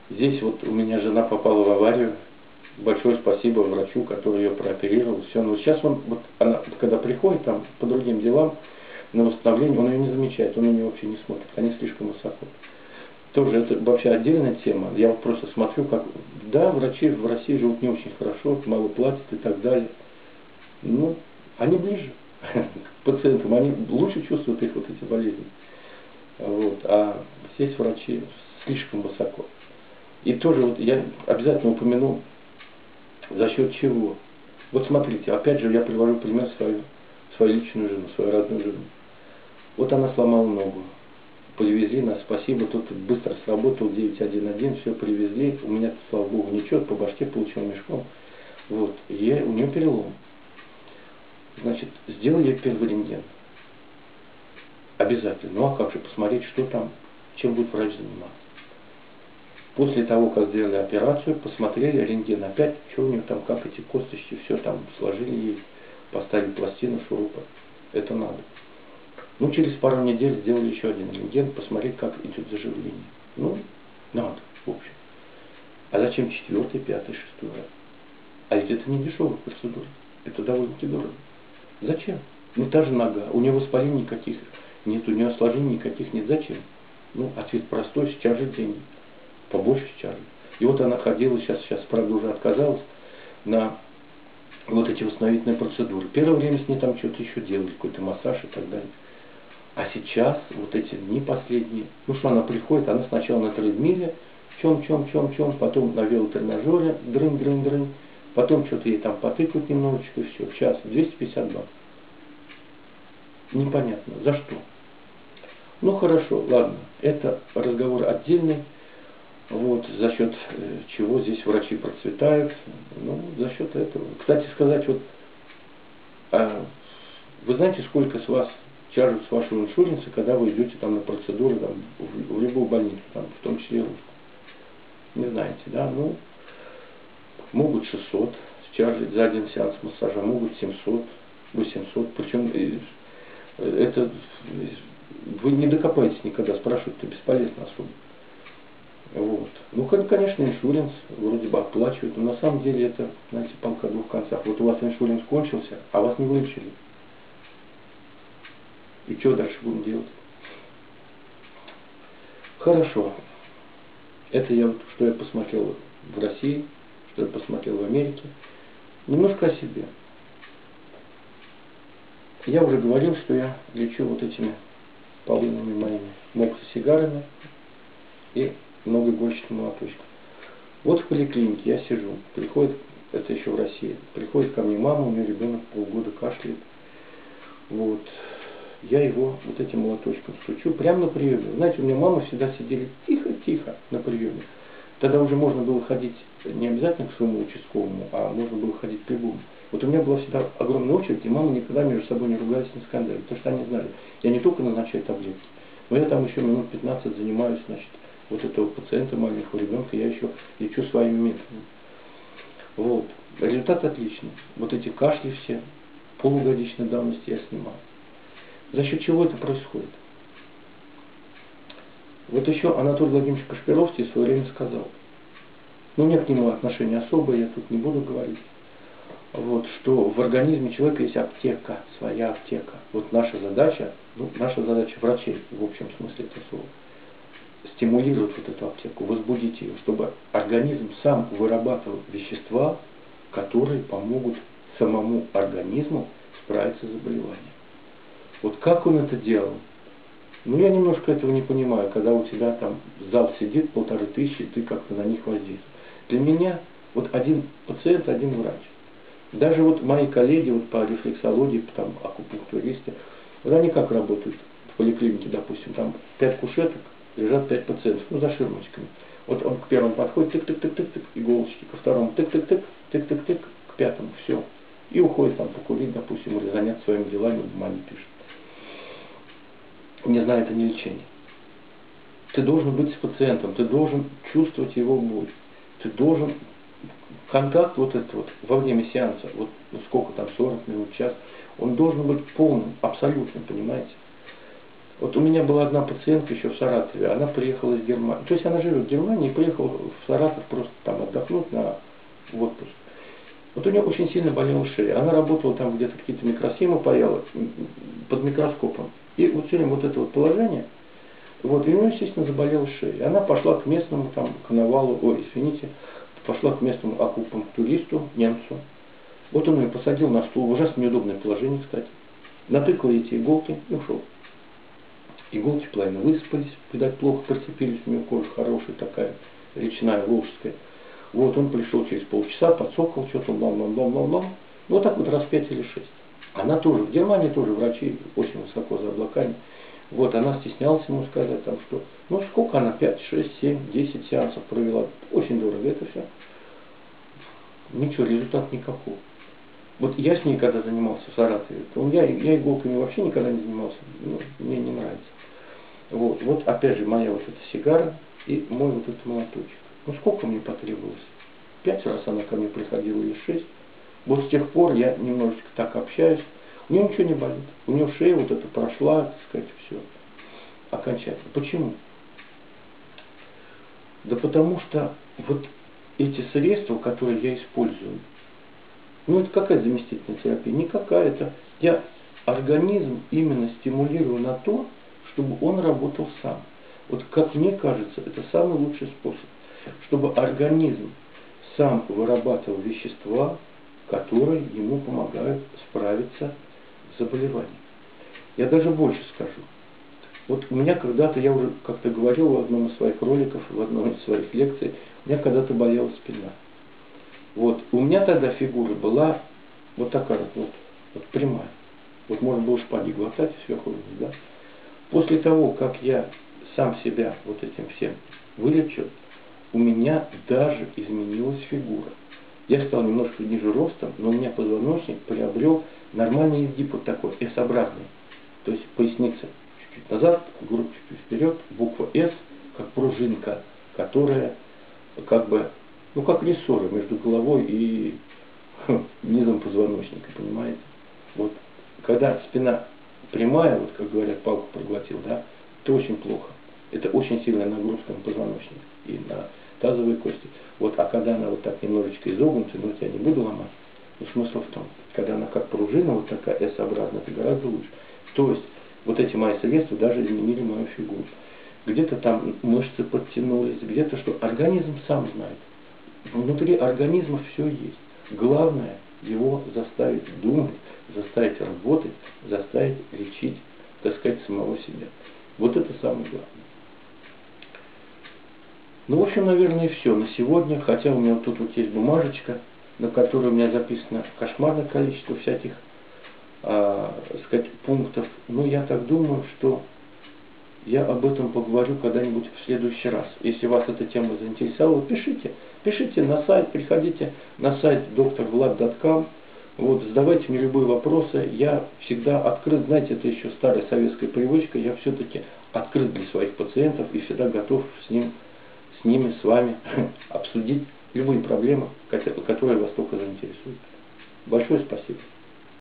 Здесь вот у меня жена попала в аварию. Большое спасибо врачу, который ее прооперировал. Все. Но сейчас она, когда приходит там по другим делам, на восстановление, он ее не замечает, он на нее вообще не смотрит. Они слишком высоко. Тоже это вообще отдельная тема. Я вот просто смотрю, как... Да, врачи в России живут не очень хорошо, мало платят и так далее. Ну, они ближе к пациентам, они лучше чувствуют их вот эти болезни. Вот. А здесь врачи слишком высоко. И тоже вот я обязательно упомяну, за счет чего. Вот смотрите, опять же я привожу пример свою личную жену, свою родную жену. Вот она сломала ногу. Привезли нас, спасибо, тут быстро сработал 911, все привезли. У меня, слава богу, ничего, по башке получил мешком. Вот, у нее перелом. Значит, сделали ей первый рентген. Обязательно. Ну а как же посмотреть, что там, чем будет врач заниматься. После того, как сделали операцию, посмотрели рентген опять, что у нее там, как эти косточки, все там сложили ей, поставили пластину, шурупы. Это надо. Ну, через пару недель сделали еще один рентген, посмотреть, как идет заживление. Ну, надо, в общем. А зачем 4-й, 5-й, 6-й раз? А ведь это не дешевая процедура. Это довольно-таки дорого. Зачем? Ну, та же нога. У нее воспалений никаких нет, у нее осложнений никаких нет. Зачем? Ну, ответ простой, счаржить деньги. Побольше счаржить. И вот она ходила, сейчас, правда, уже отказалась, на вот эти восстановительные процедуры. Первое время с ней там что-то еще делали, какой-то массаж и так далее. А сейчас, вот эти дни последние, ну что она приходит, она сначала на трейдмиле, чем, потом на велотренажере, дрынь, потом что-то ей там потыкают немножечко, и все, в час 250 баксов. Непонятно, за что? Ну хорошо, ладно, это разговор отдельный, вот, за счет чего здесь врачи процветают, ну, за счет этого. Кстати сказать, вот, вы знаете, сколько с вас чаржат с вашего иншуранса, когда вы идете там на процедуры там, в любую больницу, там, в том числе русскую. Не знаете, да? Ну, могут 600 чаржить за один сеанс массажа, могут 700, 800. Причем это вы не докопаетесь никогда, спрашивать-то бесполезно особо. Вот. Ну, конечно, иншуранс вроде бы оплачивает, но на самом деле это, знаете, палка о двух концах. Вот у вас иншуранс кончился, а вас не вылечили. И что дальше будем делать? Хорошо. Это что я посмотрел в России, что я посмотрел в Америке. Немножко о себе. Я уже говорил, что я лечу вот этими полынными моими моксосигарами и многоигольчатым молоточком. Вот в поликлинике я сижу. Приходит, это еще в России, приходит ко мне мама, у нее ребенок полгода кашляет. Вот. Я его вот этим молоточком стучу прямо на приеме. Знаете, у меня мама всегда сидели тихо-тихо на приеме. Тогда уже можно было ходить не обязательно к своему участковому, а можно было ходить к любому. Вот у меня была всегда огромная очередь, и мамы никогда между собой не ругались, не скандалили. Потому что они знали, я не только назначаю таблетки, но я там еще минут 15 занимаюсь, значит, вот этого пациента, маленького ребенка, я еще лечу своими методами. Вот. Результат отличный. Вот эти кашли все, полугодичной давности я снимаю. За счет чего это происходит? Вот еще Анатолий Владимирович Кашпировский в свое время сказал, ну, у меня к нему отношение особое, я тут не буду говорить, вот, что в организме человека есть аптека, своя аптека. Вот наша задача врачей, в общем смысле этого слова, стимулировать вот эту аптеку, возбудить ее, чтобы организм сам вырабатывал вещества, которые помогут самому организму справиться с заболеванием. Вот как он это делал? Ну, я немножко этого не понимаю, когда у тебя там зал сидит 1500, и ты как-то на них воздействуешь. Для меня вот один пациент, один врач. Даже вот мои коллеги вот по рефлексологии, там акупунктуристы, вот они как работают в поликлинике, допустим, там 5 кушеток, лежат 5 пациентов, ну, за ширмочками. Вот он к первому подходит, тык-тык-тык-тык, иголочки, ко второму тык-тык-тык, тык-тык-тык, к пятому, все. И уходит там покурить, допустим, или заняться своими делами, бумаги пишет. Не знаю, это не лечение. Ты должен быть с пациентом, ты должен чувствовать его боль. Ты должен контакт вот этот вот во время сеанса, вот ну, сколько там, 40 минут, час, он должен быть полным, абсолютно, понимаете? Вот у меня была одна пациентка еще в Саратове, она приехала из Германии. То есть она живет в Германии и приехала в Саратов просто там отдохнуть в отпуск. Вот у нее очень сильно болела шея. Она работала там где-то какие-то микросхемы паяла под микроскопом. И вот все время вот это вот положение, вот, и у нее, естественно, заболела шея. Она пошла к местному там коновалу, пошла к местному акупунктуристу, немцу. Вот он ее посадил на стул, в ужасно неудобное положение, кстати. Натыкал эти иголки и ушел. Иголки половина высыпались, видать, плохо прицепились, у нее кожа хорошая такая, речная, волжская. Вот он пришел через полчаса, подсокал, что-то бам-бам-бам-бам-бам. Вот так вот раз 5 или 6. Она тоже, в Германии тоже врачи очень высоко за облаками. Вот она стеснялась ему сказать, там, что, ну сколько она, 5, 6, 7, 10 сеансов провела. Очень дорого это все. Ничего, результат никакого. Вот я с ней когда занимался в Саратове, то я иголками вообще никогда не занимался, ну, мне не нравится. Вот опять же моя вот эта сигара и мой вот этот молоточек. Ну сколько мне потребовалось? 5 раз она ко мне приходила или 6. Вот с тех пор я немножечко так общаюсь. У нее ничего не болит. У нее шея вот эта прошла, так сказать, все. Окончательно. Почему? Да потому что вот эти средства, которые я использую, ну это какая заместительная терапия? Никакая. Это я организм именно стимулирую на то, чтобы он работал сам. Вот как мне кажется, это самый лучший способ. Чтобы организм сам вырабатывал вещества, которые ему помогают справиться с заболеванием. Я даже больше скажу. Вот у меня когда-то, я уже как-то говорил в одном из своих роликов, в одной из своих лекций, у меня когда-то болела спина. Вот, у меня тогда фигура была вот такая вот прямая. Вот можно было шпаги глотать сверху вниз, да. После того, как я сам себя вот этим всем вылечил, у меня даже изменилась фигура. Я стал немножко ниже ростом, но у меня позвоночник приобрел нормальный изгиб вот такой, S-образный. То есть поясница чуть-чуть назад, грудь чуть-чуть вперед, буква S, как пружинка, которая как бы, ну как рессоры между головой и низом позвоночника, понимаете? Вот, когда спина прямая, вот как говорят, палку проглотил, да, это очень плохо. Это очень сильная нагрузка на позвоночник и на тазовые кости. Вот, а когда она вот так немножечко изогнута, ну вот я не буду ломать, но смысл в том, когда она как пружина, вот такая S-образная, это гораздо лучше. То есть, вот эти мои средства даже изменили мою фигуру. Где-то там мышцы подтянулись, где-то что. Организм сам знает. Внутри организма все есть. Главное его заставить думать, заставить работать, заставить лечить, так сказать, самого себя. Вот это самое главное. Ну, в общем, наверное, и все на сегодня. Хотя у меня вот тут вот есть бумажечка, на которой у меня записано кошмарное количество всяких, сказать, пунктов. Но я так думаю, что я об этом поговорю когда-нибудь в следующий раз. Если вас эта тема заинтересовала, пишите. Пишите на сайт, приходите на сайт drvlad.com. Вот, задавайте мне любые вопросы. Я всегда открыт, знаете, это еще старая советская привычка. Я все-таки открыт для своих пациентов и всегда готов с ними, с вами обсудить любые проблемы, которые вас только заинтересуют. Большое спасибо.